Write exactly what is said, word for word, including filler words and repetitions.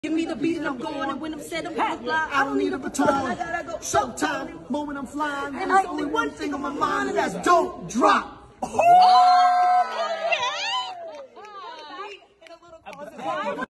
Give me the beat and I'm going, and when I'm said I'm gonna fly, I don't need a baton. I gotta go. Showtime, moment I'm flying, and there's I only one thing on my mind, and that's don't drop. Oh!